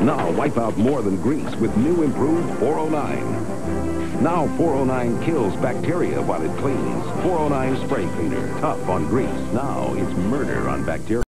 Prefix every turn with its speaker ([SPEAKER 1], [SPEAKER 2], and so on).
[SPEAKER 1] Now wipe out more than grease with new improved 409. Now 409 kills bacteria while it cleans. 409 spray cleaner, tough on grease. Now it's murder on bacteria.